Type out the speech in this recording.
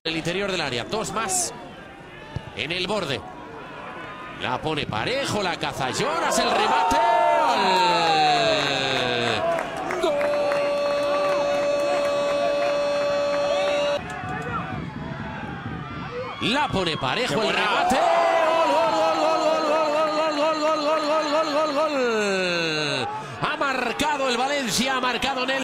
El interior del área, dos más en el borde. La pone Parejo, la caza Jonas, el remate. ¡Gol! La pone Parejo, el remate. Gol. Ha marcado el Valencia, ha marcado Nelson.